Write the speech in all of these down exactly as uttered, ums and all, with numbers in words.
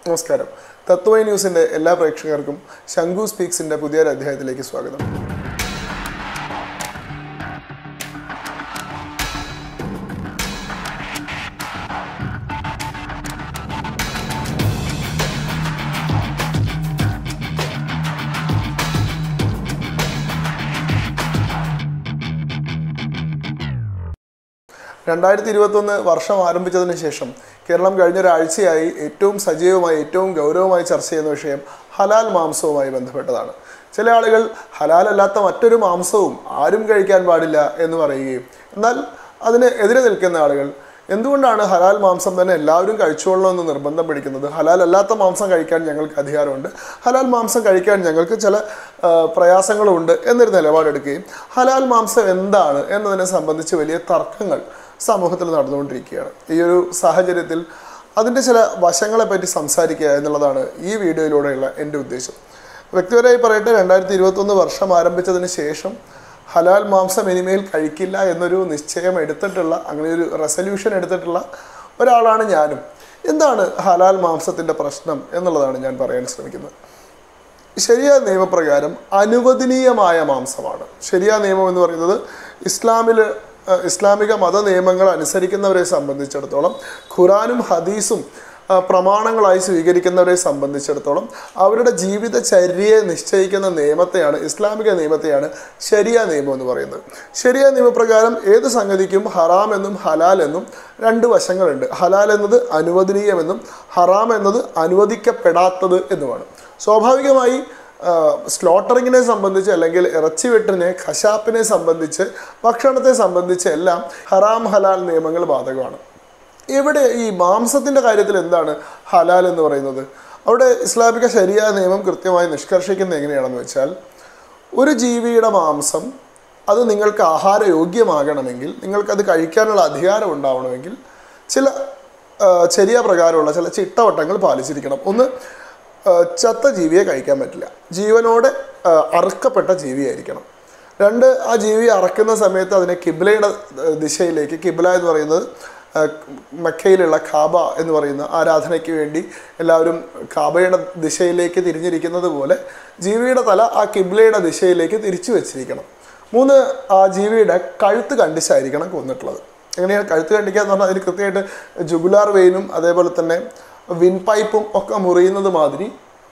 നമസ്കാരം. തത്വമയി ന്യൂസിൻ്റെ എല്ലാ പ്രേക്ഷകർക്കും ശങ്കു സ്പീക്സിൻ്റെ പുതിയൊരു അധ്യായത്തിലേക്ക് സ്വാഗതം. രണ്ടായിരത്തി ഇരുപത്തൊന്ന് വർഷം ആരംഭിച്ചതിന് ശേഷം കേരളം കഴിഞ്ഞൊരാഴ്ചയായി ഏറ്റവും സജീവമായി ഏറ്റവും ഗൗരവമായി ചർച്ച ചെയ്യുന്ന വിഷയം ഹലാൽ മാംസവുമായി ബന്ധപ്പെട്ടതാണ്. ചില ആളുകൾ ഹലാലല്ലാത്ത മറ്റൊരു മാംസവും ആരും കഴിക്കാൻ പാടില്ല എന്ന് പറയുകയും, എന്നാൽ അതിന് എതിരെ നിൽക്കുന്ന ആളുകൾ എന്തുകൊണ്ടാണ് ഹലാൽ മാംസം തന്നെ എല്ലാവരും കഴിച്ചോളണമെന്ന് നിർബന്ധം പിടിക്കുന്നത്? ഹലാൽ അല്ലാത്ത മാംസം കഴിക്കാൻ ഞങ്ങൾക്ക് അധികാരമുണ്ട്, ഹലാൽ മാംസം കഴിക്കാൻ ഞങ്ങൾക്ക് ചില പ്രയാസങ്ങളുണ്ട് എന്നൊരു നിലപാടെടുക്കുകയും ഹലാൽ മാംസം എന്താണ് എന്നതിനെ സംബന്ധിച്ച് വലിയ തർക്കങ്ങൾ സമൂഹത്തിൽ നടന്നുകൊണ്ടിരിക്കുകയാണ്. ഈ ഒരു സാഹചര്യത്തിൽ അതിൻ്റെ ചില വശങ്ങളെപ്പറ്റി സംസാരിക്കുക എന്നുള്ളതാണ് ഈ വീഡിയോയിലൂടെയുള്ള എൻ്റെ ഉദ്ദേശം. വ്യക്തിപരമായി പറയട്ടെ, രണ്ടായിരത്തി ഇരുപത്തൊന്ന് വർഷം ആരംഭിച്ചതിന് ശേഷം ഹലാൽ മാംസം ഇനിമേൽ കഴിക്കില്ല എന്നൊരു നിശ്ചയം എടുത്തിട്ടുള്ള, അങ്ങനെ ഒരു റെസല്യൂഷൻ എടുത്തിട്ടുള്ള ഒരാളാണ് ഞാനും. എന്താണ് ഹലാൽ മാംസത്തിൻ്റെ പ്രശ്നം എന്നുള്ളതാണ് ഞാൻ പറയാൻ ശ്രമിക്കുന്നത്. ശരിയായ നിയമപ്രകാരം അനുവദനീയമായ മാംസമാണ്. ശരിയായ നിയമം എന്ന് പറയുന്നത് ഇസ്ലാമിൽ ഇസ്ലാമിക മത നിയമങ്ങൾ അനുസരിക്കുന്നവരെ സംബന്ധിച്ചിടത്തോളം, ഖുറാനും ഹദീസും പ്രമാണങ്ങളായി സ്വീകരിക്കുന്നവരെ സംബന്ധിച്ചിടത്തോളം അവരുടെ ജീവിതചര്യയെ നിശ്ചയിക്കുന്ന നിയമത്തെയാണ്, ഇസ്ലാമിക നിയമത്തെയാണ് ശരിയാ നിയമം എന്ന് പറയുന്നത്. ശരിയാ നിയമപ്രകാരം ഏത് സംഗതിക്കും ഹറാം എന്നും ഹലാൽ എന്നും രണ്ട് വശങ്ങളുണ്ട്. ഹലാൽ എന്നത് അനുവദനീയമെന്നും ഹറാം എന്നത് അനുവദിക്കപ്പെടാത്തത് എന്നുമാണ്. സ്വാഭാവികമായി സ്ലോട്ടറിങ്ങിനെ സംബന്ധിച്ച്, അല്ലെങ്കിൽ ഇറച്ചി വെട്ടിനെ, ഖശാപ്പിനെ സംബന്ധിച്ച്, ഭക്ഷണത്തെ സംബന്ധിച്ച് എല്ലാം ഹറാം ഹലാൽ നിയമങ്ങൾ ബാധകമാണ്. ഇവിടെ ഈ മാംസത്തിൻ്റെ കാര്യത്തിൽ എന്താണ് ഹലാൽ എന്ന് പറയുന്നത്? അവിടെ ഇസ്ലാമിക ശരിയായ നിയമം കൃത്യമായി നിഷ്കർഷിക്കുന്നത് എങ്ങനെയാണെന്ന് വെച്ചാൽ, ഒരു ജീവിയുടെ മാംസം അത് നിങ്ങൾക്ക് ആഹാരയോഗ്യമാകണമെങ്കിൽ, നിങ്ങൾക്കത് കഴിക്കാനുള്ള അധികാരം ഉണ്ടാവണമെങ്കിൽ ചില ശരിയ പ്രകാരമുള്ള ചില ചിട്ടവട്ടങ്ങൾ പാലിച്ചിരിക്കണം. ഒന്ന്, ചത്ത ജീവിയെ കഴിക്കാൻ പറ്റില്ല, ജീവനോടെ അറുക്കപ്പെട്ട ജീവിയായിരിക്കണം. രണ്ട്, ആ ജീവി അറക്കുന്ന സമയത്ത് അതിനെ കിബ്ലയുടെ ദിശയിലേക്ക്, കിബ്ല എന്ന് പറയുന്നത് മക്കയിലുള്ള കാബ എന്ന് പറയുന്ന ആരാധനയ്ക്ക് വേണ്ടി എല്ലാവരും കാബയുടെ ദിശയിലേക്ക് തിരിഞ്ഞിരിക്കുന്നത് പോലെ ജീവിയുടെ തല ആ കിബ്ലയുടെ ദിശയിലേക്ക് തിരിച്ചു വെച്ചിരിക്കണം. മൂന്ന്, ആ ജീവിയുടെ കഴുത്ത് കണ്ടിച്ചായിരിക്കണം കൊന്നിട്ടുള്ളത്. എങ്ങനെയാണ് കഴുത്ത് കണ്ടിക്കുക എന്ന് പറഞ്ഞാൽ അതിന് കൃത്യമായിട്ട് ജുഗുലാർ വെയിനും അതേപോലെ തന്നെ വിൻ പൈപ്പും ഒക്കെ മുറിയുന്നത് മാതിരി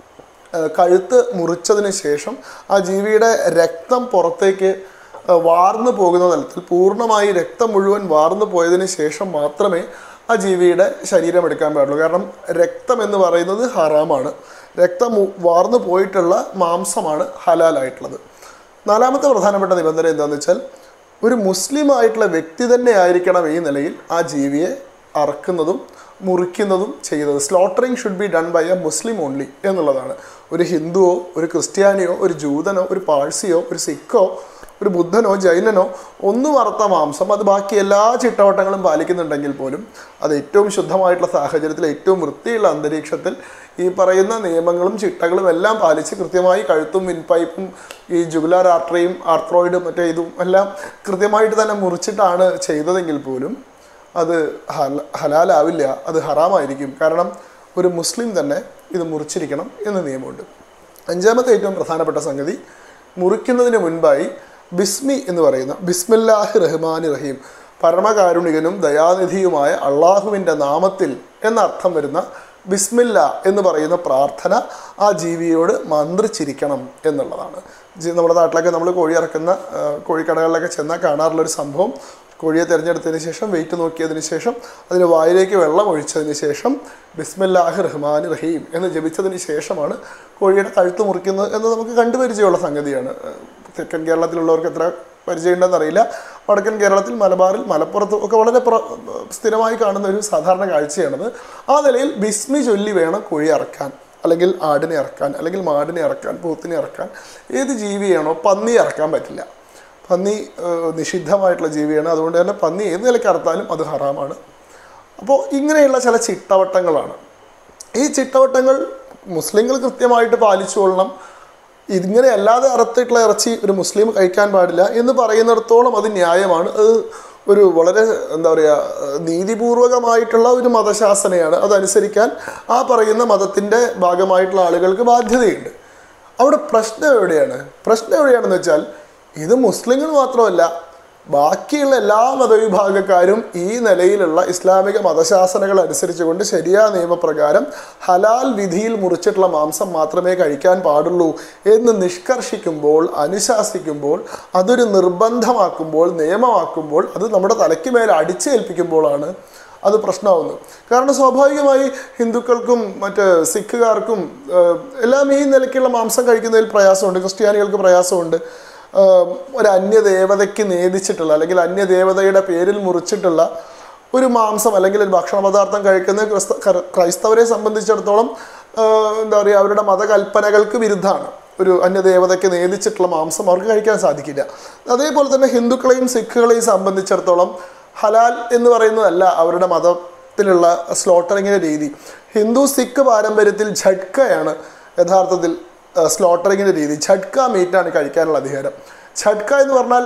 കഴുത്ത് മുറിച്ചതിന് ശേഷം ആ ജീവിയുടെ രക്തം പുറത്തേക്ക് വാർന്നു പോകുന്ന തലത്തിൽ, പൂർണ്ണമായി രക്തം മുഴുവൻ വാർന്നു പോയതിന് ശേഷം മാത്രമേ ആ ജീവിയുടെ ശരീരം എടുക്കാൻ പാടുള്ളൂ. കാരണം രക്തം എന്ന് പറയുന്നത് ഹറാമാണ്. രക്തം വാർന്നു പോയിട്ടുള്ള മാംസമാണ് ഹലാലായിട്ടുള്ളത്. നാലാമത്തെ പ്രധാനപ്പെട്ട നിബന്ധന എന്താണെന്ന് വെച്ചാൽ, ഒരു മുസ്ലിം ആയിട്ടുള്ള വ്യക്തി തന്നെ ആയിരിക്കണം ഈ നിലയിൽ ആ ജീവിയെ അറക്കുന്നതും മുറിക്കുന്നതും ചെയ്യുന്നത്. Slaughtering should be done by a Muslim only എന്നുള്ളതാണ്. ഒരു ഹിന്ദുവോ ഒരു ക്രിസ്ത്യാനിയോ ഒരു ജൂതനോ ഒരു പാഴ്സിയോ ഒരു സിഖോ ഒരു ബുദ്ധനോ ജൈനനോ ഒന്നും അറുത്ത മാംസം അത് ബാക്കി എല്ലാ ചിട്ടവട്ടങ്ങളും പാലിക്കുന്നുണ്ടെങ്കിൽ പോലും അത് ഏറ്റവും ശുദ്ധമായിട്ടുള്ള സാഹചര്യത്തിൽ, ഏറ്റവും വൃത്തിയുള്ള അന്തരീക്ഷത്തിൽ ഈ പറയുന്ന നിയമങ്ങളും ചിട്ടകളും എല്ലാം പാലിച്ച് കൃത്യമായി കഴുത്തും വിൻപൈപ്പും ഈ ജുഗുലാർ ആർട്ടറിയും ആർത്രോയിഡും മറ്റേ ഇതും എല്ലാം കൃത്യമായിട്ട് തന്നെ മുറിച്ചിട്ടാണ് ചെയ്തതെങ്കിൽ പോലും അത് ഹല ഹലാലാവില്ല, അത് ഹറാമായിരിക്കും. കാരണം ഒരു മുസ്ലിം തന്നെ ഇത് മുറിച്ചിരിക്കണം എന്ന നിയമമുണ്ട്. അഞ്ചാമത്തെ ഏറ്റവും പ്രധാനപ്പെട്ട സംഗതി, മുറിക്കുന്നതിന് മുൻപായി ബിസ്മി എന്ന് പറയുന്ന, ബിസ്മില്ലാഹി റഹ്മാനി റഹീം, പരമകാരുണികനും ദയാനിധിയുമായ അള്ളാഹുവിൻ്റെ നാമത്തിൽ എന്നർത്ഥം വരുന്ന ബിസ്മില്ല എന്ന് പറയുന്ന പ്രാർത്ഥന ആ ജീവിയോട് മന്ത്രിച്ചിരിക്കണം എന്നുള്ളതാണ്. നമ്മുടെ നാട്ടിലൊക്കെ നമ്മൾ കോഴി ഇറക്കുന്ന കോഴിക്കടകളിലൊക്കെ ചെന്നാൽ കാണാറുള്ളൊരു സംഭവം, കോഴിയെ തിരഞ്ഞെടുത്തതിന് ശേഷം വെയിറ്റ് നോക്കിയതിന് ശേഷം അതിന് വായിലേക്ക് വെള്ളം ഒഴിച്ചതിന് ശേഷം ബിസ്മില്ലാഹി റഹ്മാനി റഹീം എന്ന് ജപിച്ചതിന് ശേഷമാണ് കോഴിയുടെ കഴുത്ത് മുറിക്കുന്നത് എന്ന് നമുക്ക് കണ്ടുപരിചയമുള്ള സംഗതിയാണ്. തെക്കൻ കേരളത്തിലുള്ളവർക്ക് എത്ര പരിചയമുണ്ടെന്നറിയില്ല. വടക്കൻ കേരളത്തിൽ, മലബാറിൽ, മലപ്പുറത്തും ഒക്കെ വളരെ സ്ഥിരമായി കാണുന്ന ഒരു സാധാരണ കാഴ്ചയാണത്. ആ നിലയിൽ ബിസ്മി ചൊല്ലി വേണം കോഴി ഇറക്കാൻ, അല്ലെങ്കിൽ ആടിനെ ഇറക്കാൻ, അല്ലെങ്കിൽ മാടിനെ ഇറക്കാൻ, പോത്തിനെ ഇറക്കാൻ. ഏത് ജീവിയാണോ, പന്നി ഇറക്കാൻ പറ്റില്ല. പന്നി നിഷിദ്ധമായിട്ടുള്ള ജീവിയാണ്. അതുകൊണ്ട് തന്നെ പന്നി ഏത് നിലയ്ക്ക് അറുത്താലും അത് ഹറാമാണ്. അപ്പോൾ ഇങ്ങനെയുള്ള ചില ചിട്ടവട്ടങ്ങളാണ്. ഈ ചിട്ടവട്ടങ്ങൾ മുസ്ലിങ്ങൾ കൃത്യമായിട്ട് പാലിച്ചുകൊള്ളണം. ഇതിങ്ങനെ അല്ലാതെ അറുത്തിട്ടുള്ള ഇറച്ചി ഒരു മുസ്ലിം കഴിക്കാൻ പാടില്ല എന്ന് പറയുന്നിടത്തോളം അത് ന്യായമാണ്. അത് ഒരു വളരെ എന്താ പറയുക നീതിപൂർവകമായിട്ടുള്ള ഒരു മതശാസനയാണ്. അതനുസരിക്കാൻ ആ പറയുന്ന മതത്തിൻ്റെ ഭാഗമായിട്ടുള്ള ആളുകൾക്ക് ബാധ്യതയുണ്ട്. അവിടെ പ്രശ്നം എവിടെയാണ്? പ്രശ്നം എവിടെയാണെന്ന് വെച്ചാൽ ഇത് മുസ്ലിങ്ങൾ മാത്രമല്ല, ബാക്കിയുള്ള എല്ലാ മതവിഭാഗക്കാരും ഈ നിലയിലുള്ള ഇസ്ലാമിക മതശാസനകൾ അനുസരിച്ചുകൊണ്ട് ശരിയായ നിയമപ്രകാരം ഹലാൽ വിധിയിൽ മുറിച്ചിട്ടുള്ള മാംസം മാത്രമേ കഴിക്കാൻ പാടുള്ളൂ എന്ന് നിഷ്കർഷിക്കുമ്പോൾ, അനുശാസിക്കുമ്പോൾ, അതൊരു നിർബന്ധമാക്കുമ്പോൾ, നിയമമാക്കുമ്പോൾ, അത് നമ്മുടെ തലയ്ക്ക് മേലെ അടിച്ചേൽപ്പിക്കുമ്പോഴാണ് അത് പ്രശ്നമാവുന്നത്. കാരണം സ്വാഭാവികമായി ഹിന്ദുക്കൾക്കും മറ്റ് സിഖുകാർക്കും എല്ലാം ഈ നിലയ്ക്കുള്ള മാംസം കഴിക്കുന്നതിൽ പ്രയാസമുണ്ട്. ക്രിസ്ത്യാനികൾക്ക് പ്രയാസമുണ്ട്. ഒരു അന്യദേവതയ്ക്ക് നേദിച്ചിട്ടുള്ള അല്ലെങ്കിൽ അന്യദേവതയുടെ പേരിൽ മുറിച്ചിട്ടുള്ള ഒരു മാംസം അല്ലെങ്കിൽ ഒരു ഭക്ഷണ പദാർത്ഥം കഴിക്കുന്ന ക്രിസ്ത ക്രൈസ്തവരെ സംബന്ധിച്ചിടത്തോളം എന്താ പറയുക, അവരുടെ മതകൽപ്പനകൾക്ക് വിരുദ്ധമാണ്. ഒരു അന്യദേവതയ്ക്ക് നേദിച്ചിട്ടുള്ള മാംസം അവർക്ക് കഴിക്കാൻ സാധിക്കില്ല. അതേപോലെ തന്നെ ഹിന്ദുക്കളെയും സിഖുകളെയും സംബന്ധിച്ചിടത്തോളം ഹലാൽ എന്ന് പറയുന്നതല്ല അവരുടെ മതത്തിലുള്ള സ്ലോട്ടറിങ്ങിൻ്റെ രീതി. ഹിന്ദു സിഖ് പാരമ്പര്യത്തിൽ ഝട്കയാണ് യഥാർത്ഥത്തിൽ സ്ലോട്ടറിങ്ങിൻ്റെ രീതി. ഝട്ക മീറ്റാണ് കഴിക്കാനുള്ള അധികാരം. ഝട്ക എന്ന് പറഞ്ഞാൽ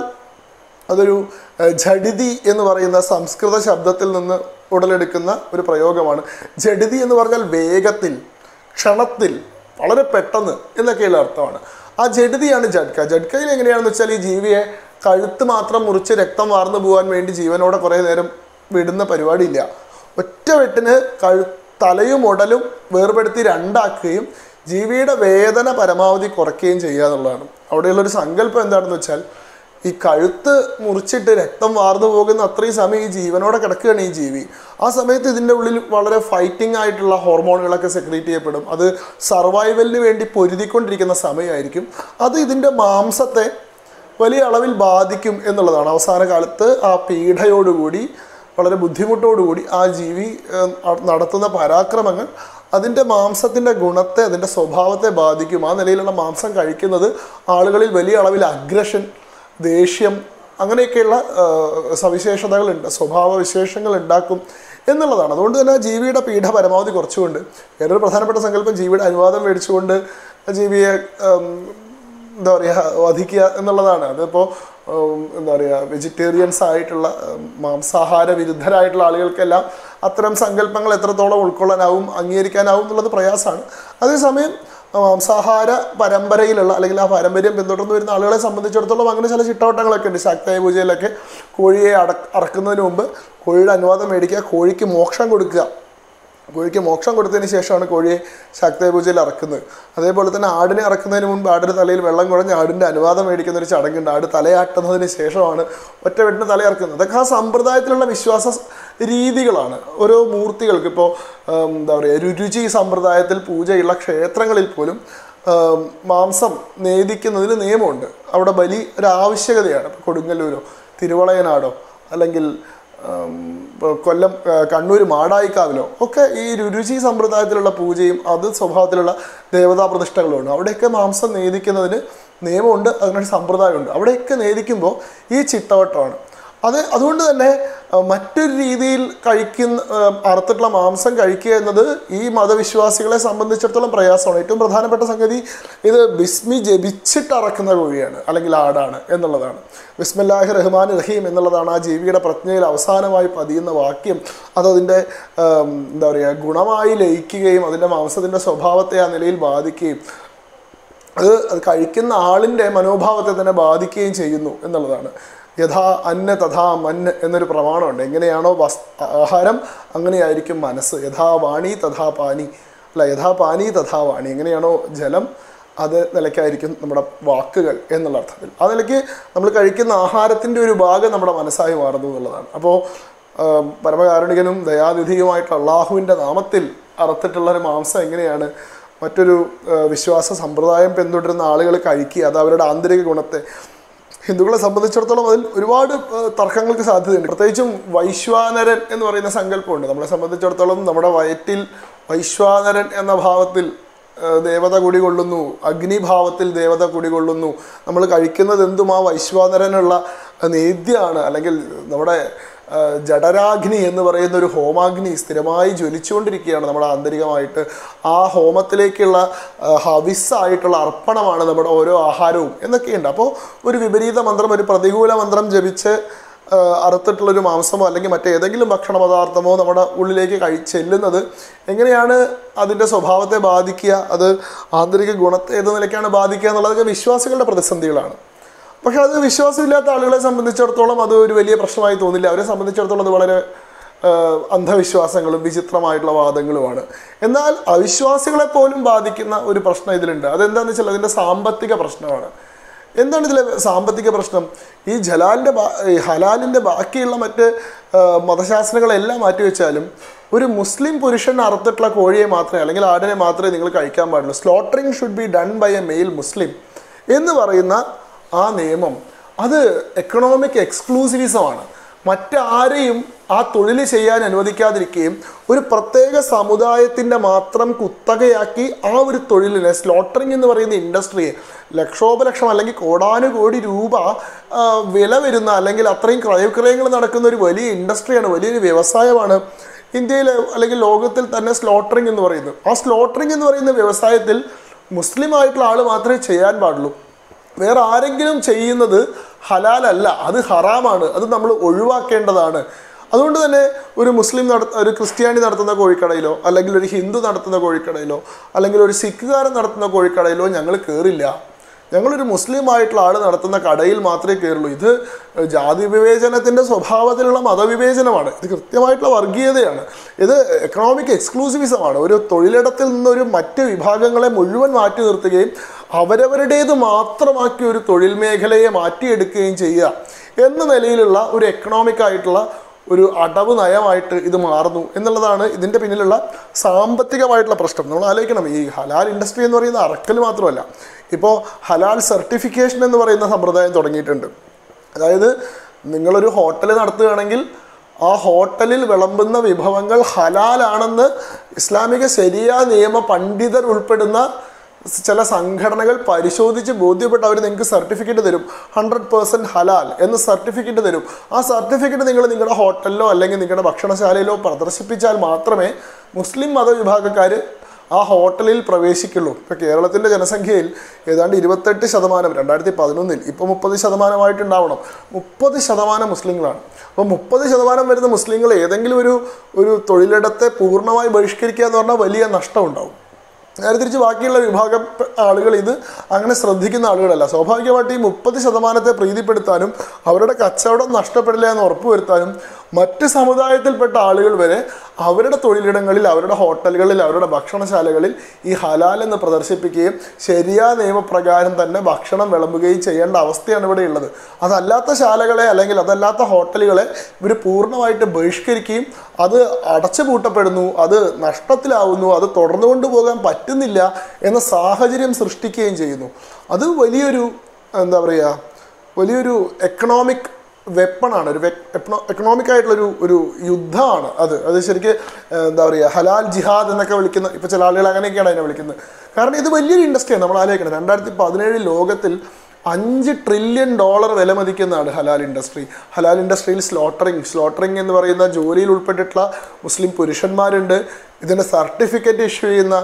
അതൊരു ജഡിതി എന്ന് പറയുന്ന സംസ്കൃത ശബ്ദത്തിൽ നിന്ന് ഉടലെടുക്കുന്ന ഒരു പ്രയോഗമാണ്. ജഡിതി എന്ന് പറഞ്ഞാൽ വേഗത്തിൽ, ക്ഷണത്തിൽ, വളരെ പെട്ടെന്ന് എന്നൊക്കെയുള്ള അർത്ഥമാണ്. ആ ജഡിതിയാണ് ഝട്ക. ഝട്കയിൽ എങ്ങനെയാണെന്ന് വെച്ചാൽ ഈ ജീവിയെ കഴുത്ത് മാത്രം മുറിച്ച് രക്തം വാർന്നു പോകാൻ വേണ്ടി ജീവനോടെ കുറേ നേരം വിടുന്ന പരിപാടിയില്ല. ഒറ്റ വെട്ടിന് കഴു തലയും ഉടലും വേർപെടുത്തി രണ്ടാക്കുകയും ജീവിയുടെ വേദന പരമാവധി കുറയ്ക്കുകയും ചെയ്യുക എന്നുള്ളതാണ്. അവിടെയുള്ളൊരു സങ്കല്പം എന്താണെന്ന് വെച്ചാൽ ഈ കഴുത്ത് മുറിച്ചിട്ട് രക്തം വാർന്നു പോകുന്ന അത്രയും സമയം ഈ ജീവനോടെ കിടക്കുകയാണ് ഈ ജീവി. ആ സമയത്ത് ഇതിൻ്റെ ഉള്ളിൽ വളരെ ഫൈറ്റിംഗ് ആയിട്ടുള്ള ഹോർമോണുകളൊക്കെ സെക്രീറ്റ് ചെയ്യപ്പെടും. അത് സർവൈവലിന് വേണ്ടി പൊരുതിക്കൊണ്ടിരിക്കുന്ന സമയമായിരിക്കും. അത് ഇതിൻ്റെ മാംസത്തെ വലിയ അളവിൽ ബാധിക്കും എന്നുള്ളതാണ്. അവസാന കാലത്ത് ആ പീഡയോടുകൂടി വളരെ ബുദ്ധിമുട്ടോടുകൂടി ആ ജീവി നടത്തുന്ന പരാക്രമങ്ങൾ അതിൻ്റെ മാംസത്തിൻ്റെ ഗുണത്തെ, അതിൻ്റെ സ്വഭാവത്തെ ബാധിക്കും. ആ നിലയിലുള്ള മാംസം കഴിക്കുന്നത് ആളുകളിൽ വലിയ അളവിൽ അഗ്രഷൻ, ദേഷ്യം, അങ്ങനെയൊക്കെയുള്ള സവിശേഷതകളുണ്ട്, സ്വഭാവ വിശേഷങ്ങൾ ഉണ്ടാക്കും എന്നുള്ളതാണ്. അതുകൊണ്ട് തന്നെ ജീവിയുടെ പീഡ പരമാവധി കുറച്ചുകൊണ്ട് വേറൊരു പ്രധാനപ്പെട്ട സങ്കല്പം ജീവിയുടെ അനുവാദം മേടിച്ചുകൊണ്ട് ജീവിയെ എന്താ പറയുക വധിക്കുക എന്നുള്ളതാണ്. അതിപ്പോൾ എന്താ പറയുക വെജിറ്റേറിയൻസ് ആയിട്ടുള്ള മാംസാഹാര വിരുദ്ധരായിട്ടുള്ള ആളുകൾക്കെല്ലാം അത്തരം സങ്കല്പങ്ങൾ എത്രത്തോളം ഉൾക്കൊള്ളാനാവും, അംഗീകരിക്കാനാവും എന്നുള്ളത് പ്രയാസമാണ്. അതേസമയം മാംസാഹാര പരമ്പരയിലുള്ള അല്ലെങ്കിൽ ആ പാരമ്പര്യം പിന്തുടർന്ന് വരുന്ന ആളുകളെ സംബന്ധിച്ചിടത്തോളം അങ്ങനെ ചില ചിട്ടവട്ടങ്ങളൊക്കെ ഉണ്ട്. ശാക്തേയ പൂജയിലൊക്കെ കോഴിയെ അട അറക്കുന്നതിന് മുമ്പ് കോഴിയുടെ അനുവാദം മേടിക്കുക, കോഴിക്ക് മോക്ഷം കൊടുക്കുക. കോഴിക്ക് മോക്ഷം കൊടുത്തതിന് ശേഷമാണ് കോഴിയെ ശാക്തേയ പൂജയിൽ ഇറക്കുന്നത്. അതേപോലെ തന്നെ ആടിനെ ഇറക്കുന്നതിന് മുൻപ് ആടിൻ്റെ തലയിൽ വെള്ളം കുഴഞ്ഞ് ആടിൻ്റെ അനുവാദം മേടിക്കുന്ന ഒരു ചടങ്ങുണ്ട്. ആട് തലയാട്ടുന്നതിന് ശേഷമാണ് ഒറ്റ വെട്ടിന് തല ഇറക്കുന്നത്. അതൊക്കെ ആ സമ്പ്രദായത്തിലുള്ള വിശ്വാസ രീതികളാണ്. ഓരോ മൂർത്തികൾക്ക് ഇപ്പോൾ എന്താ പറയുക രുചി സമ്പ്രദായത്തിൽ പൂജയുള്ള ക്ഷേത്രങ്ങളിൽ പോലും മാംസം നേദിക്കുന്നതിന് നിയമമുണ്ട്. അവിടെ ബലി ഒരു ആവശ്യകതയാണ്. ഇപ്പോൾ കൊടുങ്ങല്ലൂരോ തിരുവളയനാടോ അല്ലെങ്കിൽ കൊല്ലം കണ്ണൂർ മാടായിക്കാവിലോ ഒക്കെ ഈ രുചി സമ്പ്രദായത്തിലുള്ള പൂജയും അത് സ്വഭാവത്തിലുള്ള ദേവതാ പ്രതിഷ്ഠകളുണ്ട്. അവിടെയൊക്കെ മാംസം നേദിക്കുന്നതിന് നിയമമുണ്ട്, അതിനൊരു സമ്പ്രദായമുണ്ട്. അവിടെയൊക്കെ നേദിക്കുമ്പോൾ ഈ ചിട്ടവട്ടമാണ് അത്. അതുകൊണ്ട് തന്നെ മറ്റൊരു രീതിയിൽ കഴിക്കുന്ന അറുത്തിട്ടുള്ള മാംസം കഴിക്കുക എന്നത് ഈ മതവിശ്വാസികളെ സംബന്ധിച്ചിടത്തോളം പ്രയാസമാണ്. ഏറ്റവും പ്രധാനപ്പെട്ട സംഗതി ഇത് ബിസ്മി ജപിച്ചിട്ട് അറക്കുന്ന കോഴിയാണ് അല്ലെങ്കിൽ ആടാണ് എന്നുള്ളതാണ്. ബിസ്മില്ലാഹി റഹ്മാൻ റഹീം എന്നുള്ളതാണ് ആ ജീവിയുടെ പ്രജ്ഞയിൽ അവസാനമായി പതിയുന്ന വാക്യം. അതതിൻ്റെ എന്താ പറയുക ഗുണമായി ലയിക്കുകയും അതിൻ്റെ മാംസത്തിൻ്റെ സ്വഭാവത്തെ ആ നിലയിൽ ബാധിക്കുകയും അത് അത് കഴിക്കുന്ന ആളിൻ്റെ മനോഭാവത്തെ തന്നെ ബാധിക്കുകയും ചെയ്യുന്നു എന്നുള്ളതാണ്. യഥാ അന്ന തഥാ മന്ന് എന്നൊരു പ്രമാണമുണ്ട്. എങ്ങനെയാണോ വസ് ആഹാരം അങ്ങനെയായിരിക്കും മനസ്സ്. യഥാ വാണി തഥാ പാനി അല്ല യഥാ പാനി തഥാ വാണി, എങ്ങനെയാണോ ജലം അത് നിലയ്ക്കായിരിക്കും നമ്മുടെ വാക്കുകൾ എന്നുള്ള അർത്ഥത്തിൽ. ആ നിലയ്ക്ക് നമ്മൾ കഴിക്കുന്ന ആഹാരത്തിൻ്റെ ഒരു ഭാഗം നമ്മുടെ മനസ്സായി മാറുന്നു എന്നുള്ളതാണ്. അപ്പോൾ പരമകാരുണികനും ദയാനിധിയുമായിട്ട് അള്ളാഹുവിൻ്റെ നാമത്തിൽ അറുത്തിട്ടുള്ളൊരു മാംസം എങ്ങനെയാണ് മറ്റൊരു വിശ്വാസ സമ്പ്രദായം പിന്തുടരുന്ന ആളുകൾ കഴിക്കുക, അത് അവരുടെ ആന്തരിക ഗുണത്തെ. ഹിന്ദുക്കളെ സംബന്ധിച്ചിടത്തോളം അതിൽ ഒരുപാട് തർക്കങ്ങൾക്ക് സാധ്യതയുണ്ട്. പ്രത്യേകിച്ചും വൈശ്വാനരൻ എന്ന് പറയുന്ന സങ്കല്പമുണ്ട്. നമ്മളെ സംബന്ധിച്ചിടത്തോളം നമ്മുടെ വയറ്റിൽ വൈശ്വാനരൻ എന്ന ഭാവത്തിൽ ദേവത കുടികൊള്ളുന്നു, അഗ്നിഭാവത്തിൽ ദേവത കുടികൊള്ളുന്നു. നമ്മൾ കഴിക്കുന്നത് എന്തും ആ വൈശ്വാനരനുള്ള നേദ്യമാണ്. അല്ലെങ്കിൽ നമ്മുടെ ജഡരാഗ്നി എന്ന് പറയുന്ന ഒരു ഹോമാഗ്നി സ്ഥിരമായി ജ്വലിച്ചുകൊണ്ടിരിക്കുകയാണ് നമ്മുടെ ആന്തരികമായിട്ട്. ആ ഹോമത്തിലേക്കുള്ള ഹവിസ്സായിട്ടുള്ള അർപ്പണമാണ് നമ്മുടെ ഓരോ ആഹാരവും എന്നൊക്കെയുണ്ട്. അപ്പോൾ ഒരു വിപരീത മന്ത്രം, ഒരു പ്രതികൂല മന്ത്രം ജപിച്ച് അറുത്തിട്ടുള്ളൊരു മാംസമോ അല്ലെങ്കിൽ മറ്റേതെങ്കിലും ഭക്ഷണ പദാർത്ഥമോ നമ്മുടെ ഉള്ളിലേക്ക് കഴി ചെല്ലുന്നത് എങ്ങനെയാണ് അതിൻ്റെ സ്വഭാവത്തെ ബാധിക്കുക, അത് ആന്തരിക ഗുണത്തെ ഏത് നിലയ്ക്കാണ് ബാധിക്കുക എന്നുള്ളതൊക്കെ വിശ്വാസികളുടെ പ്രതിസന്ധികളാണ്. പക്ഷെ അത് വിശ്വാസമില്ലാത്ത ആളുകളെ സംബന്ധിച്ചിടത്തോളം അത് ഒരു വലിയ പ്രശ്നമായി തോന്നില്ല. അവരെ സംബന്ധിച്ചിടത്തോളം അത് വളരെ അന്ധവിശ്വാസങ്ങളും വിചിത്രമായിട്ടുള്ള വാദങ്ങളുമാണ്. എന്നാൽ അവിശ്വാസികളെ പോലും ബാധിക്കുന്ന ഒരു പ്രശ്നം ഇതിലുണ്ട്. അതെന്താണെന്ന് വെച്ചാൽ അതിൻ്റെ സാമ്പത്തിക പ്രശ്നമാണ്. എന്താണ് ഇതിലെ സാമ്പത്തിക പ്രശ്നം? ഈ ജലാലിൻ്റെ ഹലാലിൻ്റെ ബാക്കിയുള്ള മറ്റ് മതശാസ്ത്രങ്ങളെല്ലാം മാറ്റിവെച്ചാലും ഒരു മുസ്ലിം പുരുഷൻ അറുത്തിട്ടുള്ള കോഴിയെ മാത്രമേ അല്ലെങ്കിൽ ആടിനെ മാത്രമേ നിങ്ങൾ കഴിക്കാൻ പാടുള്ളൂ. Slaughtering should be done by a male Muslim എന്ന് പറയുന്ന ആ നിയമം അത് എക്കണോമിക് എക്സ്ക്ലൂസിവിസമാണ്. മറ്റാരെയും ആ തൊഴിൽ ചെയ്യാൻ അനുവദിക്കാതിരിക്കുകയും ഒരു പ്രത്യേക സമുദായത്തിൻ്റെ മാത്രം കുത്തകയാക്കി ആ ഒരു തൊഴിലിനെ, സ്ലോട്ടറിങ് എന്ന് പറയുന്ന ഇൻഡസ്ട്രിയെ, ലക്ഷോപലക്ഷം അല്ലെങ്കിൽ കോടാനുകോടി രൂപ വില വരുന്ന അല്ലെങ്കിൽ അത്രയും ക്രയവിക്രയങ്ങൾ നടക്കുന്ന ഒരു വലിയ ഇൻഡസ്ട്രിയാണ്, വലിയൊരു വ്യവസായമാണ് ഇന്ത്യയിൽ അല്ലെങ്കിൽ ലോകത്തിൽ തന്നെ സ്ലോട്ടറിങ് എന്ന് പറയുന്നത്. ആ സ്ലോട്ടറിങ് എന്ന് പറയുന്ന വ്യവസായത്തിൽ മുസ്ലിം ആയിട്ടുള്ള ആൾ മാത്രമേ ചെയ്യാൻ പാടുള്ളൂ. വേറെ ആരെങ്കിലും ചെയ്യുന്നത് ഹലാലല്ല, അത് ഹറാമാണ്, അത് നമ്മൾ ഒഴിവാക്കേണ്ടതാണ്. അതുകൊണ്ട് തന്നെ ഒരു മുസ്ലിം നട ഒരു ക്രിസ്ത്യാനി നടത്തുന്ന കോഴിക്കടയിലോ അല്ലെങ്കിൽ ഒരു ഹിന്ദു നടത്തുന്ന കോഴിക്കടയിലോ അല്ലെങ്കിൽ ഒരു സിഖുകാരൻ നടത്തുന്ന കോഴിക്കടയിലോ ഞങ്ങൾ കയറില്ല. ഞങ്ങളൊരു മുസ്ലിം ആയിട്ടുള്ള ആൾ നടത്തുന്ന കടയിൽ മാത്രമേ കയറുള്ളൂ. ഇത് ജാതി വിവേചനത്തിൻ്റെ സ്വഭാവത്തിലുള്ള മതവിവേചനമാണ്. ഇത് കൃത്യമായിട്ടുള്ള വർഗീയതയാണ്. ഇത് എക്കണോമിക് എക്സ്ക്ലൂസിവിസമാണ്. ഒരു തൊഴിലിടത്തിൽ നിന്നൊരു മറ്റ് വിഭാഗങ്ങളെ മുഴുവൻ മാറ്റി നിർത്തുകയും അവരവരുടേത് മാത്രമാക്കി ഒരു തൊഴിൽ മേഖലയെ മാറ്റിയെടുക്കുകയും ചെയ്യുക എന്ന നിലയിലുള്ള ഒരു എക്കണോമിക് ആയിട്ടുള്ള ഒരു അടവ് നയമായിട്ട് ഇത് മാറുന്നു എന്നുള്ളതാണ് ഇതിൻ്റെ പിന്നിലുള്ള സാമ്പത്തികമായിട്ടുള്ള പ്രശ്നം. നമ്മൾ ആലോചിക്കണം, ഈ ഹലാൽ ഇൻഡസ്ട്രി എന്ന് പറയുന്ന അറക്കൽ മാത്രമല്ല, ഇപ്പോൾ ഹലാൽ സർട്ടിഫിക്കേഷൻ എന്ന് പറയുന്ന സമ്പ്രദായം തുടങ്ങിയിട്ടുണ്ട്. അതായത് നിങ്ങളൊരു ഹോട്ടൽ നടത്തുകയാണെങ്കിൽ ആ ഹോട്ടലിൽ വിളമ്പുന്ന വിഭവങ്ങൾ ഹലാലാണെന്ന് ഇസ്ലാമിക ശരിയാ നിയമ പണ്ഡിതർ ഉൾപ്പെടുന്ന ചില സംഘടനകൾ പരിശോധിച്ച് ബോധ്യപ്പെട്ട് അവർ നിങ്ങൾക്ക് സർട്ടിഫിക്കറ്റ് തരും. ഹൺഡ്രഡ് പേഴ്സൻറ്റ് ഹലാൽ എന്ന് സർട്ടിഫിക്കറ്റ് തരും. ആ സർട്ടിഫിക്കറ്റ് നിങ്ങൾ നിങ്ങളുടെ ഹോട്ടലിലോ അല്ലെങ്കിൽ നിങ്ങളുടെ ഭക്ഷണശാലയിലോ പ്രദർശിപ്പിച്ചാൽ മാത്രമേ മുസ്ലിം മതവിഭാഗക്കാർ ആ ഹോട്ടലിൽ പ്രവേശിക്കുള്ളൂ. ഇപ്പോൾ കേരളത്തിൻ്റെ ജനസംഖ്യയിൽ ഏതാണ്ട് ഇരുപത്തെട്ട് ശതമാനം രണ്ടായിരത്തി പതിനൊന്നിൽ ഇപ്പോൾ മുപ്പത് ശതമാനമായിട്ടുണ്ടാവണം മുപ്പത് ശതമാനം മുസ്ലിങ്ങളാണ്. അപ്പോൾ മുപ്പത് ശതമാനം വരുന്ന മുസ്ലിങ്ങൾ ഏതെങ്കിലും ഒരു ഒരു തൊഴിലിടത്തെ പൂർണ്ണമായി ബഹിഷ്കരിക്കുക എന്ന് പറഞ്ഞാൽ വലിയ നഷ്ടം ഉണ്ടാവും. നേരെ തിരിച്ച് ബാക്കിയുള്ള വിഭാഗം ആളുകൾ ഇത് അങ്ങനെ ശ്രദ്ധിക്കുന്ന ആളുകളല്ല. സ്വാഭാവികമായിട്ട് ഈ മുപ്പത് ശതമാനത്തെ പ്രീതിപ്പെടുത്താനും അവരുടെ കച്ചവടം നഷ്ടപ്പെടില്ല എന്ന് ഉറപ്പുവരുത്താനും മറ്റ് സമുദായത്തിൽപ്പെട്ട ആളുകൾ വരെ അവരുടെ തൊഴിലിടങ്ങളിൽ, അവരുടെ ഹോട്ടലുകളിൽ, അവരുടെ ഭക്ഷണശാലകളിൽ ഈ ഹലാൽ എന്ന് പ്രദർശിപ്പിക്കുകയും ശരിയായ നിയമപ്രകാരം തന്നെ ഭക്ഷണം വിളമ്പുകയും ചെയ്യേണ്ട അവസ്ഥയാണ് ഇവിടെ ഉള്ളത്. അതല്ലാത്ത ശാലകളെ അല്ലെങ്കിൽ അതല്ലാത്ത ഹോട്ടലുകളെ ഇവർ പൂർണ്ണമായിട്ട് ബഹിഷ്കരിക്കുകയും അത് അടച്ചുപൂട്ടപ്പെടുന്നു, അത് നഷ്ടത്തിലാവുന്നു, അത് തുടർന്നു കൊണ്ടുപോകാൻ പറ്റുന്നില്ല എന്ന സാഹചര്യം സൃഷ്ടിക്കുകയും ചെയ്യുന്നു. അത് വലിയൊരു എന്താ പറയുക വലിയൊരു എക്കണോമിക് വെപ്പണാണ്, ഒരു എക്കണോമിക് ആയിട്ടുള്ളൊരു ഒരു യുദ്ധമാണ് അത്. അത് ശരിക്കും എന്താ പറയുക ഹലാൽ ജിഹാദ് എന്നൊക്കെ വിളിക്കുന്ന, ഇപ്പോൾ ചില ആളുകൾ അങ്ങനെയൊക്കെയാണ് അതിനെ വിളിക്കുന്നത്. കാരണം ഇത് വലിയൊരു ഇൻഡസ്ട്രിയാണ്. നമ്മൾ ആലോചിക്കണം, രണ്ടായിരത്തി പതിനേഴ് ലോകത്തിൽ അഞ്ച് ട്രില്യൺ ഡോളർ വില മതിക്കുന്നതാണ് ഹലാൽ ഇൻഡസ്ട്രി. ഹലാൽ ഇൻഡസ്ട്രിയിൽ സ്ലോട്ടറിങ് സ്ലോട്ടറിങ് എന്ന് പറയുന്ന ജോലിയിൽ ഉൾപ്പെട്ടിട്ടുള്ള മുസ്ലിം പുരുഷന്മാരുണ്ട്. ഇതിൻ്റെ സർട്ടിഫിക്കറ്റ് ഇഷ്യൂ ചെയ്യുന്ന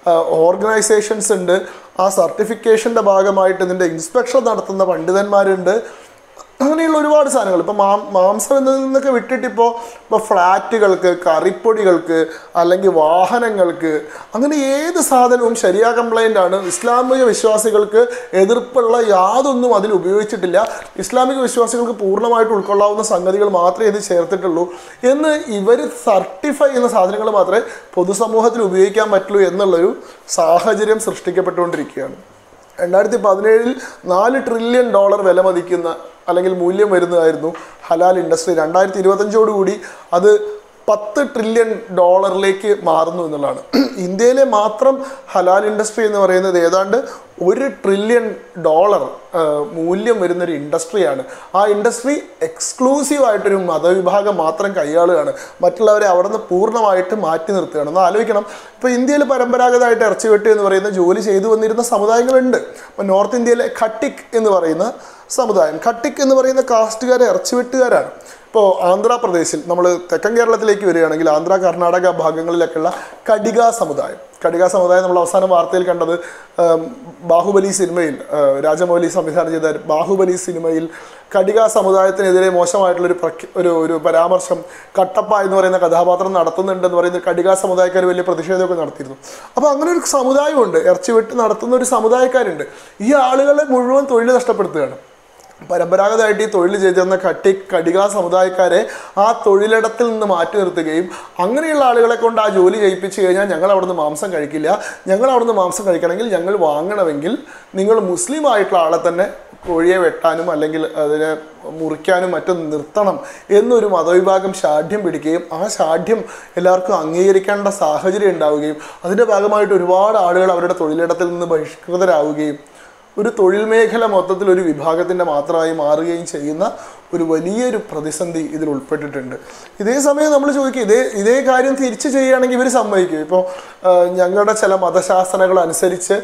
ഓർഗനൈസേഷൻസ് ഉണ്ട്. ആ സർട്ടിഫിക്കേഷൻ്റെ ഭാഗമായിട്ട് ഇതിൻ്റെ ഇൻസ്പെക്ഷൻ നടത്തുന്ന പണ്ഡിതന്മാരുണ്ട്. അങ്ങനെയുള്ള ഒരുപാട് സാധനങ്ങൾ ഇപ്പോൾ മാ മാംസം എന്നതിൽ നിന്നൊക്കെ വിട്ടിട്ടിപ്പോൾ ഇപ്പോൾ ഫ്ലാറ്റുകൾക്ക്, കറിപ്പൊടികൾക്ക്, അല്ലെങ്കിൽ വാഹനങ്ങൾക്ക്, അങ്ങനെ ഏത് സാധനവും ശരിയാ കംപ്ലൈൻ്റ് ആണ്. ഇസ്ലാമിക വിശ്വാസികൾക്ക് എതിർപ്പുള്ള യാതൊന്നും അതിൽ ഉപയോഗിച്ചിട്ടില്ല. ഇസ്ലാമിക വിശ്വാസികൾക്ക് പൂർണ്ണമായിട്ട് ഉൾക്കൊള്ളാവുന്ന സംഗതികൾ മാത്രമേ ഇത് ചേർത്തിട്ടുള്ളൂ എന്ന് ഇവർ സർട്ടിഫൈ ചെയ്യുന്ന സാധനങ്ങൾ മാത്രമേ പൊതുസമൂഹത്തിൽ ഉപയോഗിക്കാൻ പറ്റുള്ളൂ എന്നുള്ളൊരു സാഹചര്യം സൃഷ്ടിക്കപ്പെട്ടുകൊണ്ടിരിക്കുകയാണ്. രണ്ടായിരത്തി പതിനേഴിൽ നാല് ട്രില്യൺ ഡോളർ വില മതിക്കുന്ന അല്ലെങ്കിൽ മൂല്യം വരുന്നതായിരുന്നു ഹലാൽ ഇൻഡസ്ട്രി. രണ്ടായിരത്തി ഇരുപത്തഞ്ചോടുകൂടി അത് പത്ത് ട്രില്യൺ ഡോളറിലേക്ക് മാറുന്നു എന്നുള്ളതാണ്. ഇന്ത്യയിലെ മാത്രം ഹലാൽ ഇൻഡസ്ട്രി എന്ന് പറയുന്നത് ഏതാണ്ട് ഒരു ട്രില്യൺ ഡോളർ മൂല്യം വരുന്നൊരു ഇൻഡസ്ട്രിയാണ്. ആ ഇൻഡസ്ട്രി എക്സ്ക്ലൂസീവായിട്ടൊരു മതവിഭാഗം മാത്രം കൈയാളുകയാണ്. മറ്റുള്ളവരെ അവിടെ നിന്ന് പൂർണ്ണമായിട്ട് മാറ്റി നിർത്തുകയാണ്. ഒന്ന് ആലോചിക്കണം, ഇപ്പോൾ ഇന്ത്യയിൽ പരമ്പരാഗതമായിട്ട് ഇറച്ചിവെട്ട് എന്ന് പറയുന്ന ജോലി ചെയ്തു വന്നിരുന്ന സമുദായങ്ങളുണ്ട്. ഇപ്പോൾ നോർത്ത് ഇന്ത്യയിലെ ഖട്ടിക് എന്ന് പറയുന്ന സമുദായം, ഖട്ടിക് എന്ന് പറയുന്ന കാസ്റ്റുകാർ ഇറച്ചിവെട്ടുകാരാണ്. ഇപ്പോൾ ആന്ധ്രാപ്രദേശിൽ നമ്മൾ തെക്കൻ കേരളത്തിലേക്ക് വരികയാണെങ്കിൽ ആന്ധ്ര, കർണാടക ഭാഗങ്ങളിലൊക്കെയുള്ള കടിക സമുദായം. കടിക സമുദായം നമ്മൾ അവസാനം വാർത്തയിൽ കണ്ടത് ബാഹുബലി സിനിമയിൽ, രാജമൗലി സംവിധാനം ചെയ്ത ബാഹുബലി സിനിമയിൽ കടിക സമുദായത്തിനെതിരെ മോശമായിട്ടുള്ളൊരു ഒരു ഒരു പരാമർശം കട്ടപ്പ എന്ന് പറയുന്ന കഥാപാത്രം നടത്തുന്നുണ്ടെന്ന് പറയുന്ന കടിക സമുദായക്കാർ വലിയ പ്രതിഷേധമൊക്കെ നടത്തിയിരുന്നു. അപ്പോൾ അങ്ങനെ ഒരു സമുദായമുണ്ട്, ഇറച്ചി വെട്ട് നടത്തുന്ന ഒരു സമുദായക്കാരുണ്ട്. ഈ ആളുകളെ മുഴുവൻ തൊഴിൽ നഷ്ടപ്പെടുത്തുകയാണ്. പരമ്പരാഗതമായിട്ട് ഈ തൊഴിൽ ചെയ്തിരുന്ന കട്ടി കടിക സമുദായക്കാരെ ആ തൊഴിലിടത്തിൽ നിന്ന് മാറ്റി നിർത്തുകയും അങ്ങനെയുള്ള ആളുകളെ കൊണ്ട് ആ ജോലി ചെയ്യിപ്പിച്ച് കഴിഞ്ഞാൽ ഞങ്ങൾ അവിടുന്ന് മാംസം കഴിക്കില്ല, ഞങ്ങൾ അവിടുന്ന് മാംസം കഴിക്കണമെങ്കിൽ ഞങ്ങൾ വാങ്ങണമെങ്കിൽ നിങ്ങൾ മുസ്ലിം ആയിട്ടുള്ള ആളെ തന്നെ കോഴിയെ വെട്ടാനും അല്ലെങ്കിൽ അതിനെ മുറിക്കാനും മറ്റും നിർത്തണം എന്നൊരു മതവിഭാഗം ശാഠ്യം പിടിക്കുകയും ആ ശാഠ്യം എല്ലാവർക്കും അംഗീകരിക്കേണ്ട സാഹചര്യം ഉണ്ടാവുകയും അതിൻ്റെ ഭാഗമായിട്ട് ഒരുപാട് ആളുകൾ അവരുടെ തൊഴിലിടത്തിൽ നിന്ന് ബഹിഷ്കൃതരാവുകയും ഒരു തൊഴിൽ മേഖല മൊത്തത്തിൽ ഒരു വിഭാഗത്തിൻ്റെ മാത്രമായി മാറുകയും ചെയ്യുന്ന ഒരു വലിയൊരു പ്രതിസന്ധി ഇതിൽ ഉൾപ്പെട്ടിട്ടുണ്ട്. ഇതേ സമയം നമ്മൾ ചോദിക്കും, ഇതേ ഇതേ കാര്യം തിരിച്ച് ചെയ്യുകയാണെങ്കിൽ ഇവർ സമ്മതിക്കും. ഇപ്പോൾ ഞങ്ങളുടെ ചില മതശാസനകൾ അനുസരിച്ച്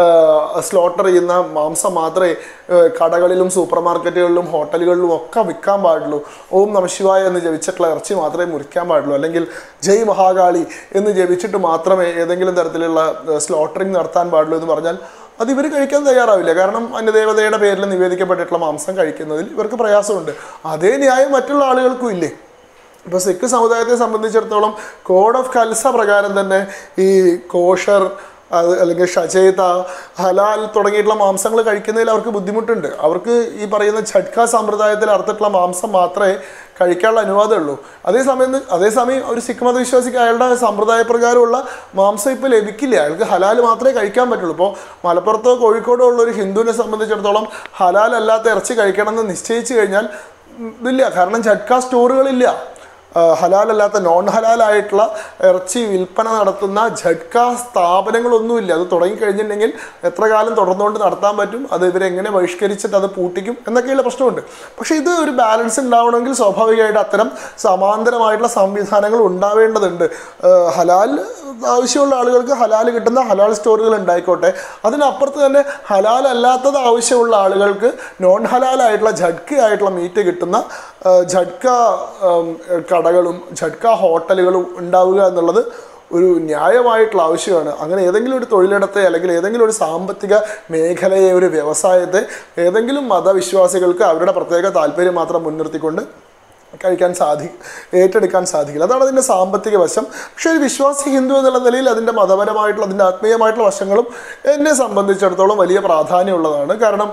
സ്ലോട്ടർ ചെയ്യുന്ന മാംസം മാത്രമേ കടകളിലും സൂപ്പർ മാർക്കറ്റുകളിലും ഹോട്ടലുകളിലും ഒക്കെ വിൽക്കാൻ പാടുള്ളൂ, ഓം നമഃശിവായ എന്ന് ജപിച്ചിട്ടുള്ള ഇറച്ചി മാത്രമേ മുറിക്കാൻ പാടുള്ളൂ, അല്ലെങ്കിൽ ജയ് മഹാകാളി എന്ന് ജപിച്ചിട്ട് മാത്രമേ ഏതെങ്കിലും തരത്തിലുള്ള സ്ലോട്ടറിങ് നടത്താൻ പാടുള്ളൂ എന്ന് പറഞ്ഞാൽ അത് ഇവർ കഴിക്കാൻ തയ്യാറാവില്ല. കാരണം അന്യദേവതയുടെ പേരിൽ നിവേദിക്കപ്പെട്ടിട്ടുള്ള മാംസം കഴിക്കുന്നതിൽ ഇവർക്ക് പ്രയാസമുണ്ട്. അതേ ന്യായം മറ്റുള്ള ആളുകൾക്കും ഇല്ലേ? ഇപ്പോൾ സിഖ് സമുദായത്തെ സംബന്ധിച്ചിടത്തോളം കോഡ് ഓഫ് ഖൽസ പ്രകാരം തന്നെ ഈ കോഷർ അത് അല്ലെങ്കിൽ ഷജേത, ഹലാൽ തുടങ്ങിയിട്ടുള്ള മാംസങ്ങൾ കഴിക്കുന്നതിൽ അവർക്ക് ബുദ്ധിമുട്ടുണ്ട്. അവർക്ക് ഈ പറയുന്ന ഝട്ക സമ്പ്രദായത്തിൽ അറുത്തിട്ടുള്ള മാംസം മാത്രമേ കഴിക്കാനുള്ള അനുവാദമുള്ളൂ. അതേസമയം അതേസമയം ഒരു സിഖ് മതവിശ്വാസിക്ക് അയാളുടെ സമ്പ്രദായപ്രകാരമുള്ള മാംസം ഇപ്പോൾ ലഭിക്കില്ല, അയാൾക്ക് ഹലാൽ മാത്രമേ കഴിക്കാൻ പറ്റുള്ളൂ. ഇപ്പോൾ മലപ്പുറത്തോ കോഴിക്കോടോ ഉള്ള ഒരു ഹിന്ദുവിനെ സംബന്ധിച്ചിടത്തോളം ഹലാൽ അല്ലാത്ത ഇറച്ചി കഴിക്കണമെന്ന് നിശ്ചയിച്ചു കഴിഞ്ഞാൽ ഇതില്ല, കാരണം ഝട്ക സ്റ്റോറുകളില്ല. ഹലാലല്ലാത്ത നോൺ ഹലാലായിട്ടുള്ള ഇറച്ചി വിൽപ്പന നടത്തുന്ന ഝട്ക സ്ഥാപനങ്ങളൊന്നുമില്ല. അത് തുടങ്ങിക്കഴിഞ്ഞിട്ടുണ്ടെങ്കിൽ എത്ര കാലം തുടർന്നുകൊണ്ട് നടത്താൻ പറ്റും, അത് ഇവരെങ്ങനെ ബഹിഷ്കരിച്ചിട്ട് അത് പൂട്ടിക്കും എന്നൊക്കെയുള്ള പ്രശ്നമുണ്ട്. പക്ഷേ ഇത് ഒരു ബാലൻസ് ഉണ്ടാവണമെങ്കിൽ സ്വാഭാവികമായിട്ട് അത്തരം സമാന്തരമായിട്ടുള്ള സംവിധാനങ്ങൾ ഉണ്ടാവേണ്ടതുണ്ട്. ഹലാൽ ആവശ്യമുള്ള ആളുകൾക്ക് ഹലാൽ കിട്ടുന്ന ഹലാൽ സ്റ്റോറുകൾ ഉണ്ടായിക്കോട്ടെ, അതിനപ്പുറത്ത് തന്നെ ഹലാൽ അല്ലാത്തത് ആവശ്യമുള്ള ആളുകൾക്ക് നോൺ ഹലാലായിട്ടുള്ള ഝട്ക ആയിട്ടുള്ള മീറ്റ് കിട്ടുന്ന ഝട്ക കടകളും ഝട്ക ഹോട്ടലുകളും ഉണ്ടാവുക എന്നുള്ളത് ഒരു ന്യായമായിട്ടുള്ള ആവശ്യമാണ്. അങ്ങനെ ഏതെങ്കിലും ഒരു തൊഴിലിടത്തെ അല്ലെങ്കിൽ ഏതെങ്കിലും ഒരു സാമ്പത്തിക മേഖലയെ, ഒരു വ്യവസായത്തെ ഏതെങ്കിലും മതവിശ്വാസികൾക്ക് അവരുടെ പ്രത്യേക താല്പര്യം മാത്രം മുൻനിർത്തിക്കൊണ്ട് കഴിക്കാൻ സാധി ഏറ്റെടുക്കാൻ സാധിക്കില്ല. അതാണ് അതിൻ്റെ സാമ്പത്തിക വശം. പക്ഷേ ഒരു വിശ്വാസി ഹിന്ദു എന്നുള്ള നിലയിൽ അതിൻ്റെ മതപരമായിട്ടുള്ള അതിൻ്റെ ആത്മീയമായിട്ടുള്ള വശങ്ങളും എന്നെ സംബന്ധിച്ചിടത്തോളം വലിയ പ്രാധാന്യമുള്ളതാണ്. കാരണം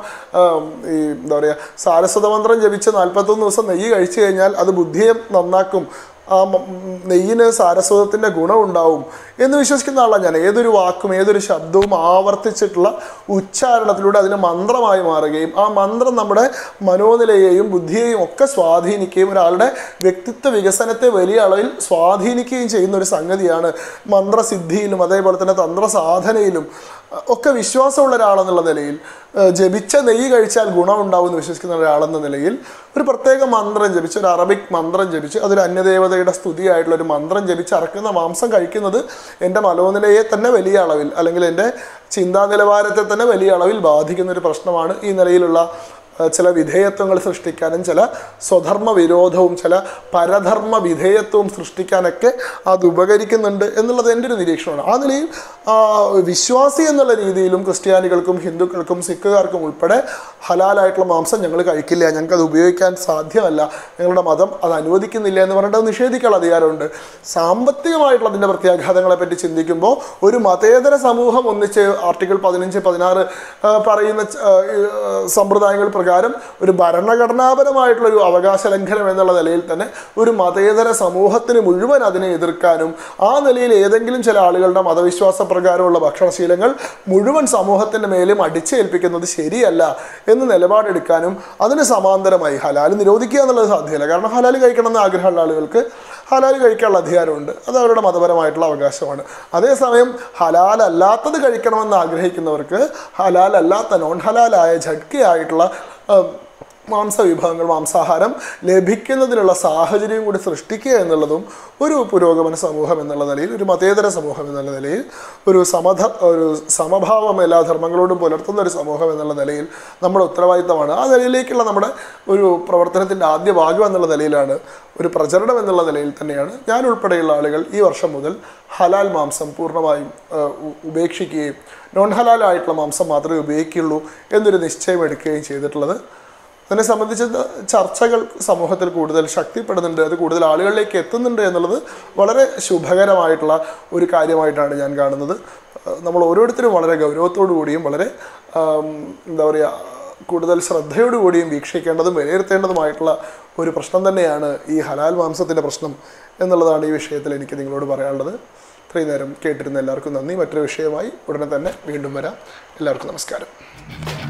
ഈ എന്താ പറയുക, സാരസ്വത മന്ത്രം ജപിച്ച് നാൽപ്പത്തൊന്ന് ദിവസം നെയ്യ് കഴിച്ചു കഴിഞ്ഞാൽ അത് ബുദ്ധിയെ നന്നാക്കും, ആ നെയ്യിന് സാരസ്വതത്തിൻ്റെ ഗുണമുണ്ടാവും എന്ന് വിശ്വസിക്കുന്ന ആളാണ് ഞാൻ. ഏതൊരു വാക്കും ഏതൊരു ശബ്ദവും ആവർത്തിച്ചിട്ടുള്ള ഉച്ചാരണത്തിലൂടെ അതിന് മന്ത്രമായി മാറുകയും ആ മന്ത്രം നമ്മുടെ മനോനിലയെയും ബുദ്ധിയെയും ഒക്കെ സ്വാധീനിക്കുകയും ഒരാളുടെ വ്യക്തിത്വ വികസനത്തെ വലിയ അളവിൽ സ്വാധീനിക്കുകയും ചെയ്യുന്ന ഒരു സംഗതിയാണ്. മന്ത്രസിദ്ധിയിലും അതേപോലെ തന്നെ തന്ത്രസാധനയിലും ഒക്കെ വിശ്വാസമുള്ള ഒരാളെന്നുള്ള നിലയിൽ, ജപിച്ച നെയ്യ് കഴിച്ചാൽ ഗുണമുണ്ടാവും എന്ന് വിശ്വസിക്കുന്ന ഒരാളെന്ന നിലയിൽ ഒരു പ്രത്യേക മന്ത്രം ജപിച്ച്, ഒരു അറബിക് മന്ത്രം ജപിച്ച്, അതൊരു അന്യദേവതയുടെ സ്തുതിയായിട്ടുള്ള ഒരു മന്ത്രം ജപിച്ച് അറക്കുന്ന മാംസം കഴിക്കുന്നത് എൻ്റെ മനോനിലയെ തന്നെ വലിയ അളവിൽ അല്ലെങ്കിൽ എൻ്റെ ചിന്താ നിലവാരത്തെ തന്നെ വലിയ അളവിൽ ബാധിക്കുന്ന ഒരു പ്രശ്നമാണ്. ഈ നിലയിലുള്ള ചില വിധേയത്വങ്ങൾ സൃഷ്ടിക്കാനും ചില സ്വധർമ്മ വിരോധവും ചില പരധർമ്മ വിധേയത്വവും സൃഷ്ടിക്കാനൊക്കെ അത് ഉപകരിക്കുന്നുണ്ട് എന്നുള്ളത് എൻ്റെ ഒരു നിരീക്ഷണമാണ്. ആ നിലയിൽ വിശ്വാസി എന്നുള്ള രീതിയിലും ക്രിസ്ത്യാനികൾക്കും ഹിന്ദുക്കൾക്കും സിഖുകാർക്കും ഉൾപ്പെടെ ഹലാലായിട്ടുള്ള മാംസം ഞങ്ങൾ കഴിക്കില്ല, ഞങ്ങൾക്കത് ഉപയോഗിക്കാൻ സാധ്യമല്ല, ഞങ്ങളുടെ മതം അത് അനുവദിക്കുന്നില്ല എന്ന് പറഞ്ഞിട്ട് അത് നിഷേധിക്കാനുള്ള അധികാരമുണ്ട്. സാമ്പത്തികമായിട്ടുള്ള അതിൻ്റെ പ്രത്യാഘാതങ്ങളെ പറ്റി ചിന്തിക്കുമ്പോൾ ഒരു മതേതര സമൂഹം ഒന്നിച്ച് ആർട്ടിക്കിൾ പതിനഞ്ച് പതിനാറ് പറയുന്ന സമ്പ്രദായങ്ങൾ പ്രകാരം ഒരു ഭരണഘടനാപരമായിട്ടുള്ളൊരു അവകാശ ലംഘനം എന്നുള്ള നിലയിൽ തന്നെ ഒരു മതേതര സമൂഹത്തിന് മുഴുവൻ അതിനെ എതിർക്കാനും ആ നിലയിൽ ഏതെങ്കിലും ചില ആളുകളുടെ മതവിശ്വാസ പ്രകാരമുള്ള ഭക്ഷണശീലങ്ങൾ മുഴുവൻ സമൂഹത്തിൻ്റെ മേലും അടിച്ചേൽപ്പിക്കുന്നത് ശരിയല്ല എന്ന് നിലപാടെടുക്കാനും അതിന് സമാന്തരമായി ഹലാൽ നിരോധിക്കുക എന്നുള്ളത് സാധ്യമല്ല. കാരണം ഹലാൽ കഴിക്കണമെന്ന് ആഗ്രഹമുള്ള ആളുകൾക്ക് ഹലാൽ കഴിക്കാനുള്ള അധികാരമുണ്ട്, അത് അവരുടെ മതപരമായിട്ടുള്ള അവകാശമാണ്. അതേസമയം ഹലാൽ അല്ലാത്തത് കഴിക്കണമെന്ന് ആഗ്രഹിക്കുന്നവർക്ക് ഹലാൽ അല്ലാത്ത നോൺ ഹലാലായ ഝട്കയായിട്ടുള്ള മാംസവിഭവങ്ങൾ മാംസാഹാരം ലഭിക്കുന്നതിനുള്ള സാഹചര്യം കൂടി സൃഷ്ടിക്കുക എന്നുള്ളതും ഒരു പുരോഗമന സമൂഹം എന്നുള്ള നിലയിൽ, ഒരു മതേതര സമൂഹം എന്നുള്ള നിലയിൽ, ഒരു സമധ ഒരു സമഭാവം എല്ലാ ധർമ്മങ്ങളോടും പുലർത്തുന്ന ഒരു സമൂഹം എന്നുള്ള നിലയിൽ നമ്മുടെ ഉത്തരവാദിത്തമാണ്. ആ നിലയിലേക്കുള്ള നമ്മുടെ ഒരു പ്രവർത്തനത്തിൻ്റെ ആദ്യ ഭാഗം എന്നുള്ള നിലയിലാണ്, ഒരു പ്രചരണം എന്നുള്ള നിലയിൽ തന്നെയാണ് ഞാൻ ഉൾപ്പെടെയുള്ള ആളുകൾ ഈ വർഷം മുതൽ ഹലാൽ മാംസം പൂർണ്ണമായും ഉപേക്ഷിക്കുകയും നോൺ ഹലാലായിട്ടുള്ള മാംസം മാത്രമേ ഉപയോഗിക്കുകയുള്ളൂ എന്നൊരു നിശ്ചയം എടുക്കുകയും ചെയ്തിട്ടുള്ളത്. അതിനെ സംബന്ധിച്ച് ചർച്ചകൾ സമൂഹത്തിൽ കൂടുതൽ ശക്തിപ്പെടുന്നുണ്ട്, അത് കൂടുതൽ ആളുകളിലേക്ക് എത്തുന്നുണ്ട് എന്നുള്ളത് വളരെ ശുഭകരമായിട്ടുള്ള ഒരു കാര്യമായിട്ടാണ് ഞാൻ കാണുന്നത്. നമ്മൾ ഓരോരുത്തരും വളരെ ഗൗരവത്തോടു കൂടിയും വളരെ എന്താ പറയുക കൂടുതൽ ശ്രദ്ധയോടുകൂടിയും വീക്ഷിക്കേണ്ടതും വിലയിരുത്തേണ്ടതുമായിട്ടുള്ള ഒരു പ്രശ്നം തന്നെയാണ് ഈ ഹലാൽ മാംസത്തിൻ്റെ പ്രശ്നം എന്നുള്ളതാണ് ഈ വിഷയത്തിൽ എനിക്ക് നിങ്ങളോട് പറയാനുള്ളത്. ഇത്രയും നേരം കേട്ടിരുന്ന എല്ലാവർക്കും നന്ദി. മറ്റൊരു വിഷയമായി ഉടനെ തന്നെ വീണ്ടും വരാം. എല്ലാവർക്കും നമസ്കാരം.